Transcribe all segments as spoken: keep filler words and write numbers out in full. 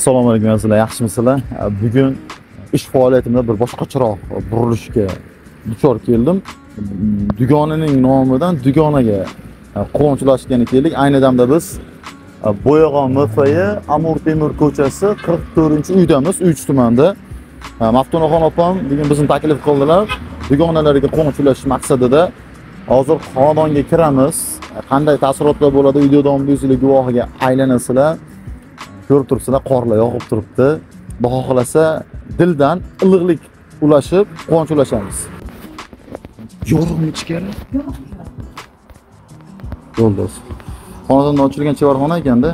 Assalomu alaykum azizlar, yaxshimisizlar? Bugun ish faoliyatimda bir boshqacharoq burilishga duchor keldim. Dugonaning nomidan dugonaga quvonchulashgani keldik. Ayni damda biz Bo'yag'on M F I Amur Temur ko'chasi qirq to'rtinchi uydamiz, uch tumanda. Maftunaxon opam bugun bizni taklif qildilar. Dugonalarga quvonchulash maqsadida hozir xonadonga kiramiz. Qanday taassurotlar bo'ladi, videodan o'zingizlar guvohiga aylanasizlar. Ko'rib turibsizlar, qorlar yog'ib turibdi. Xudo xolasa dildan iliqlik ulashib, quvonch ulashamiz. Yorug'mi ichkari? Yo'ldosh. Xonadonda ochilgan chevarxona ekanda.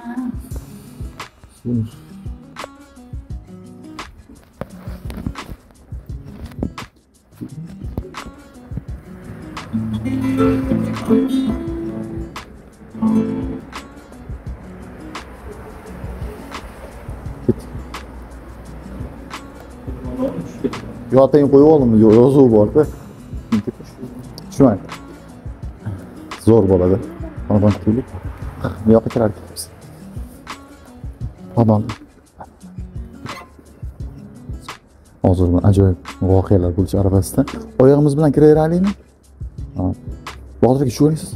Yo atayın qo'yib oldim, yozuv bor-da. Tushunmaydi. Zo'r bo'ladi. Xonadon kirdik. Bu yoqqa kirardik. Xonadon. Hozir ajoyib voqealar bo'lish arafasida. Oyog'imiz bilan kiraveraylikmi? Ha. Botir aka, shu o'ylaysiz?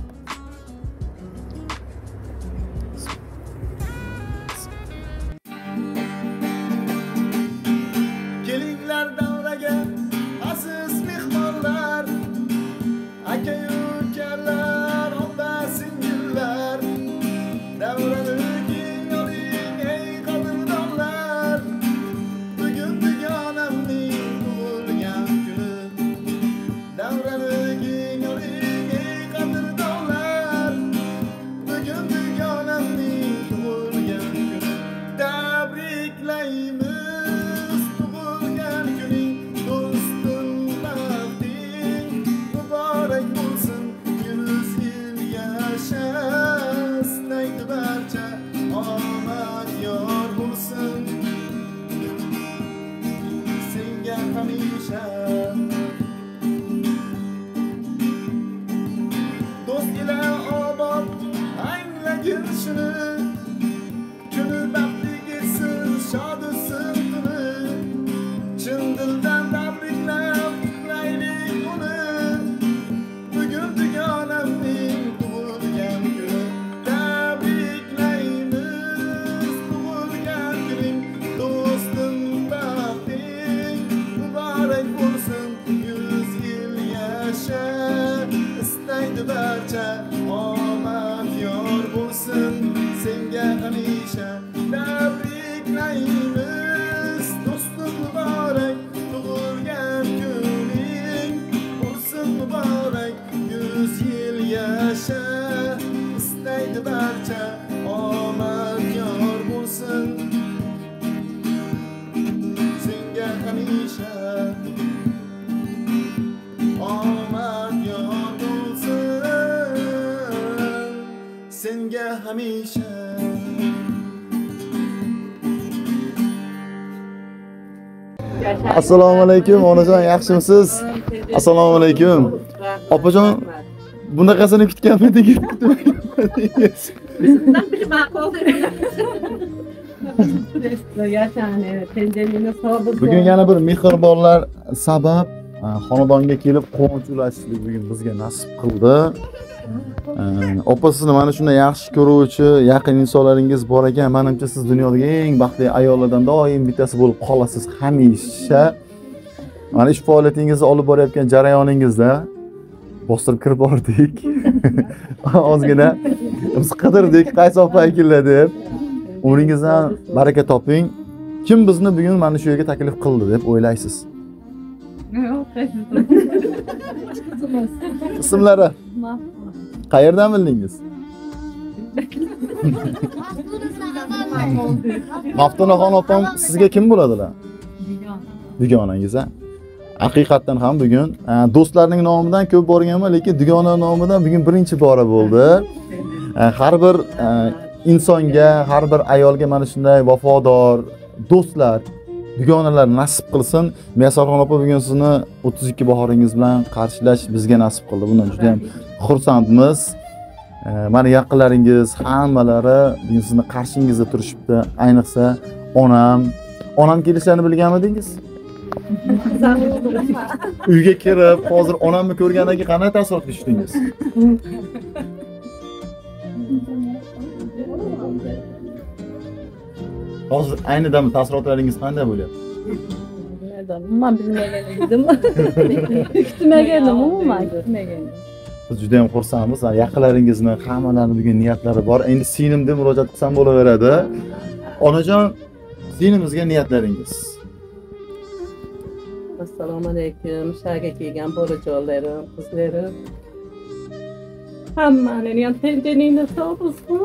Assalomu alaykum, onajon, yaxshimisiz? Assalomu alaykum. Opajon, bunaqasini kutganmidingiz? Bizdan biri ma'qul deb. Bugun yana bir mehribonlar sabab xonadonga kelib quvonch ulashishlik bugun bizga nasib qildi. Opa, sizni mana shunday yaxshi ko'ruvchi, yaqin insonlaringiz bor ekan. Menimcha siz dunyodagi eng baxtli ayollardan doim bittasi bo'lib qolasiz hamisha. Mana ish faoliyatingizni olib borayotgan jarayoningizda bostirib kirib bordik. Ozgina biz qidirdik, qaysi opa ekanlar deb. Umringizdan baraka toping. Kim bizni bugun mana shu yerga taklif qildi deb o'ylaysiz? Ismlari? Qayerdan bildingiz? Maftunaxon opam sizga kim bo'ladilar? Dugonangiz a? Haqiqatan ham bugun do'stlarning nomidan ko'p borganman, lekin dugona nomidan bugun birinchi bora bo'ldi. Har bir insonga, har bir ayolga mana shunday vafodor do'stlar, dugonalar nasib qilsin. Miyasarxon opa, bugun sizni o'ttiz ikki bahoringiz bilan qarshilash bizga nasib qildi. Bundan juda ham xursandmiz. Mana yaqinlaringiz hammalari bugun sizni qarshingizda turishibdi. Ayniqsa onam, onam kelishini bilganmidingiz? Uyga kirib, hozir onamni ko'rgandan keyin qanday taassurotga tushdingiz? Hozir ayni damda taassurotlaringiz qanday bo'lyapti? Ben bilmegen edim. Kutmagan edim, umuman kutmagan edim. Biz juda ham xursandmiz. Yaqinlaringizni, hammalarning bugun niyatlari bor. Endi singlim deb murojaat qilsam bo'laveradi. Onajon, singlimizga niyatlaringiz. Assalomu alaykum. Shaga kelgan bolajonlarim, qizlarim. Hammaning ham tenjeningni sog' bo'lsin.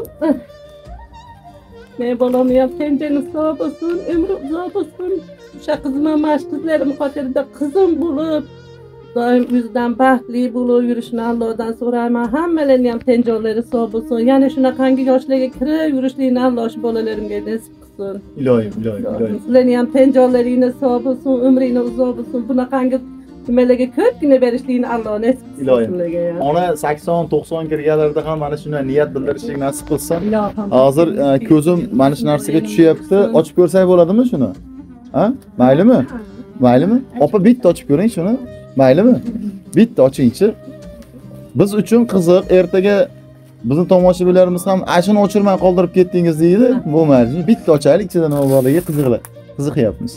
Men bolamni ham tenjeni sog' bo'lsin, umri uzoq bo'lsin. O'sha qizim ham mana shu qizlarim xotirida qizim bo'lib, doim o'zidan baxtli bo'lib yurishini Allohdan so'rayman. Hammalarning ham tenjonlari sog' bo'lsin. Ya'ni shunaqangi yoshlarga kirib yurishlikni Alloh shu bolalarimga nasib qilsin. Iloyim, iloyim, iloyim. Sizlarning ham tenjonlaringiz sog' bo'lsin, umringiz uzoq bo'lsin. Bunaqangi nimalarga ko'pgina berishlikni Alloh nasib qilsin sizlarga. Ona sakson to'qson kirganlarda ham mana shunday niyat bildirishlik nasib qilsin. Ilohim. Hozir e, ko'zim mana shu narsaga tushyapti. Ochib ko'rsak bo'ladimi shuni? Ha? Maylimi? Maylimi? Opa bitta ochib ko'ring shuni. Maylimi? Bitta ochingchi. Biz uchun qiziq, ertaga bizning tomoshabinlarimiz ham ashuni o'chirmay qoldirib ketdingiz deydi. Bo'lmaydi. Bitta ochaylik, ichida nima borligi qiziqlar. Qiziqyapmiz.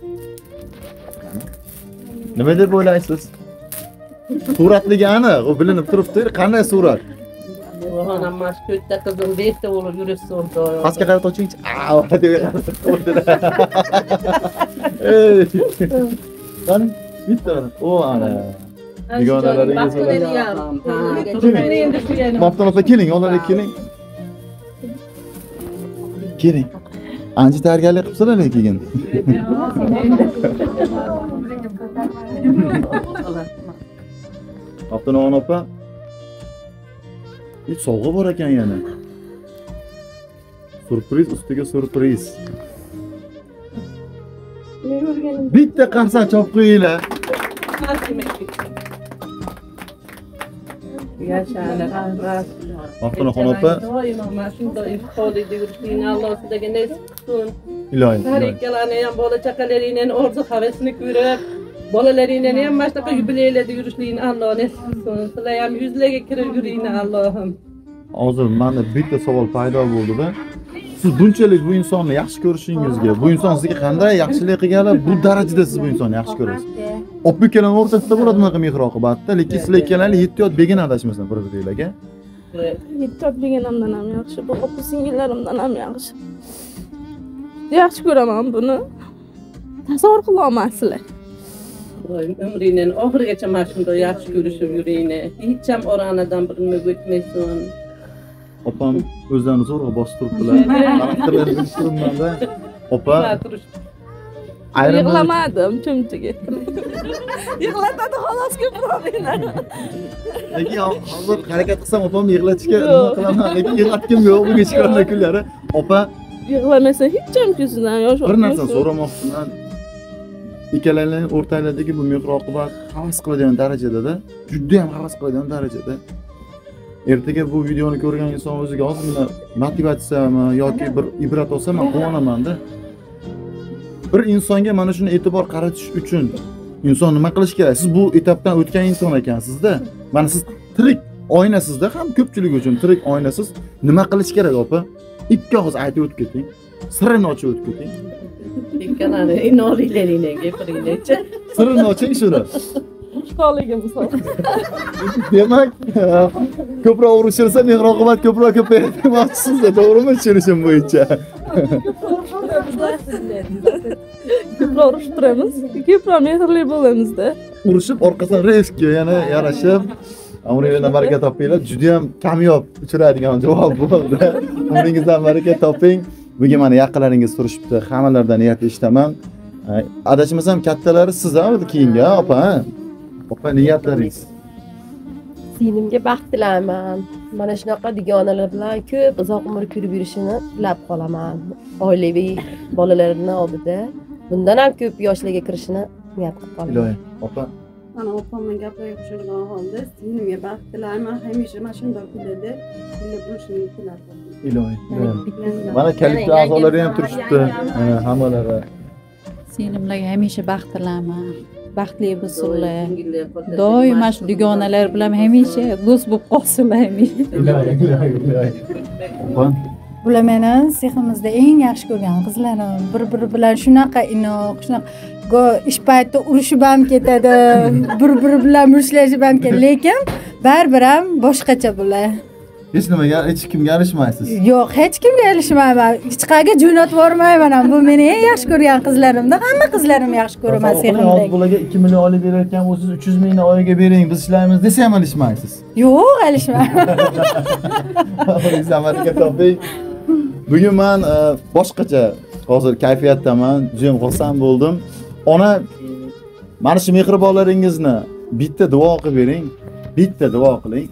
Nima deb o'ylaysiz? Suratligi aniq, u bilinib turibdi. Qanday surat? Onam mana shu to'rtta qizim beshta bo'lib yurishsin doim. Pastga qarab ochingchi. Aa, deb Ey. Qani bitta. O ana. Dugonalaringiz bilan. Mafton opa keling, ularga keling. Keling. Ancha tayyorgarlik qilibsizlar lekin. Mafton opa. Hiç sovg'a bor ekan yana. Surpriz ustiga surpriz. Bitta qarsak chop qo'yinglar. Yashanglar, rahmat. Maftunaxon opa. Doimo mana shunday ifodada yurishlikni Alloh sizlarga nasib qilsin. Iloyim. Har ikkalani ham bola chaqalaringning orzu havasini ko'rib, bolalaringni ham mana shunaqa yubileylarda yurishlikni Alloh nasib qilsin. Sizlar ham yuzlarga kirib yuringlar Allohim. Hozir menda bitta savol paydo bo'ldi-da. Siz bunchalik bu insonni yaxshi ko'rishingizga, bu inson sizga qanday yaxshilik qilganlar, bu darajada siz bu insonni yaxshi ko'rasiz. Opikalar o'rtasida bo'ladi bunaqa mehr-oqibatda, lekin sizlar ikkalanglar yetti yot begona adashmasdan bir-biringlarga. yetti yot begonamdan ham yaxshi, bu opa singillarimdan ham yaxshi. Yaxshi ko'raman buni. Tasavvur qila olmaysizlar. Doim umringning oxirigacha mana shunday yaxshi ko'rishib yuringlar. Hech ham oranadan birini o'tmaysin. Opam o'zlarini zo'rg'a bosib turibdilar. Xarakterlarini bilishtirmanda. Opa Yig'lamadim, chumchiga. Yig'latadi xolos ko'proqlar. Lekin hozir harakat qilsam opamni yig'latishga nima qilaman, lekin yig'latgim yo'q bu kechqurun kunlari. Opa yig'lamasa hech ham ko'zidan yosh bir narsa so'ramoqchiman. Ikkalanglarning o'rtalaridagi bu mehr-oqibat havas qiladigan darajada-da, juda ham havas qiladigan darajada. Ertaga bu videoni ko'rgan inson o'ziga ozgina motivatsiyami yoki bir ibrat olsa, men quvonaman-da. Bir insonga mana shuni e'tibor qaratish uchun inson nima qilish kerak? Siz bu etapdan o'tgan inson ekansizda. Mana siz tirik oynasizda, ham ko'pchilik uchun tirik oynasiz. Nima qilish kerak, opa? Ikki og'iz aytib o'tib keting. Sirini ochib o'tib keting. Ikkalani inolilaringga gapiringlar-chi. Sirini oching shuni. Ustoligim misol. Demak, ko'proq urushilsa mehr-oqibat ko'proq ko'payadi demoqchisizda, to'g'rimi tushunishim bo'yicha? Ko'proq urushib turamiz, ko'proq mehrli bo'lamizda. Urushib orqasidan reski yana yarashib, umringizdan baraka topinglar. Juda ham kamyob uchraydigan javob bo'ldi. Umringizdan baraka toping. Bugun mana yaqinlaringiz turishibdi. Hammalardan niyat eshitaman. Adashmasam kattalari siz-a keyingi, opa? Opa niyatlaringiz. Singlimga baxt tilayman. Mana shunaqa dugonalar bilan ko'p uzoq umr ko'rib yurishini tilab qolaman. Oilaviy bolalarini oldida bundan ham ko'p yoshlarga kirishini niyat qilib qolaman. Iloyim, opa. Mana opamning gaplariga qo'shilgan holda singlimga baxt tilayman. Hamisha mana shunday kunlarda birga bo'lishini tilab qolaman. Iloy. Mana kaliti a'zolari ham turishibdi. Mana hammalari. Singlimlarga hamisha baxt tilayman. Baxtli bo'lsinlar. Doim mana shu dugonalar bilan hamisha do'st bo'lib qolsinlar hamisha. Iloy, iloy, iloy. Bular meni seximizda eng yaxshi ko'rgan qizlarim. Bir-biri bilan shunaqa inoq, shunaqa go ish payti urushib ham ketadi, bir-biri bilan mushtlashib ham ketadi, lekin baribir ham boshqacha bular. Hech nimaga, hech kimga erishmaysiz. Yo'q, hech kimga erishmayman. Hech qayerga jo'natib yubormayman ham. Bu meni eng yaxshi ko'rgan qizlarimda, hamma qizlarim yaxshi ko'raman seximdagi. Bularga ikki million olib berayotgan bo'lsangiz uch yuz mingni oyiga bering, biz ishlaymiz desa ham erishmaysiz. Yo'q, erishmayman. Zahmatga toping. Bugun men boshqacha hozir kayfiyatdaman, juda ham xursand bo'ldim. Ona, mana shu mehribonlaringizni bitta duo qilib bering. Bitta duo qiling.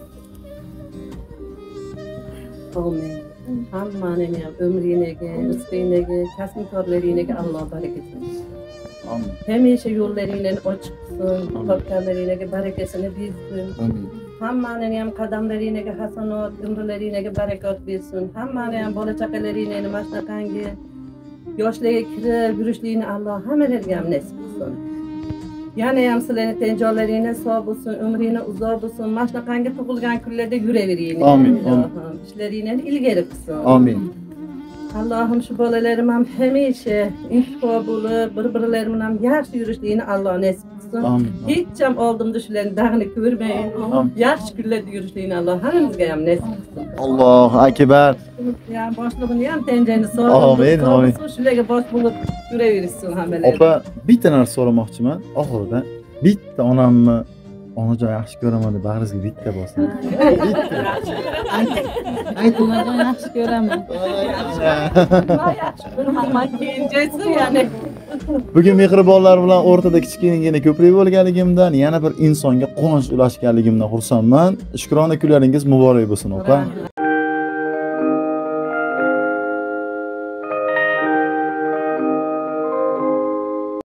Amin. Hammaning ham umriniga, rizqiniga, kasb-korlaringiga Alloh barakat bersin. Amin. Hamisha yo'llaringlarni ochiq qilsin, topganlaringlarga barakasini bersin. Amin. Hammaning ham qadamlaringlarga hasanot, umrlaringlarga barakat bersin. Hammaning ham bola chaqalaringlarni mana shunaqangi yoshlarga kirib yurishlikni Alloh hammalariga ham nasib qilsin. Yana ham sizlarning tenjonlaringiz sog' bo'lsin, umringiz uzoq bo'lsin. Mana shunaqangi tug'ilgan kunlarda yuravering. Amin. Ishlaringizni ilgari qilsin. Amin. Allohim shu bolalarim ham hamisha intiqo bo'lib, bir-birlari bilan yaxshi yurishlikni Alloh nasib qilsin. Amin. Hech ham oldimda shularni dag'ni ko'rmayin. Yaxshi kunlarda yurishlikni Alloh hammamizga ham nasib qilsin. Allohu akbar. Ya boshlig'ini ham tenjani sog'. Amin, amin. Shularga bosh bo'lib yuraversin hammalari. Opa, bitta narsa so'ramoqchiman. Oxirida bitta onamni onajon yaxshi ko'raman deb bag'ringizga bitta bosing. Aytmadan yaxshi ko'raman. Yaxshi ko'raman kenjasi ya'ni. Bugun mehribonlar bilan o'rtada kichkinagina ko'prik bo'lganligimdan, yana bir insonga quvonch ulashganligimdan xursandman. Shukrona kunlaringiz muborak bo'lsin, opa.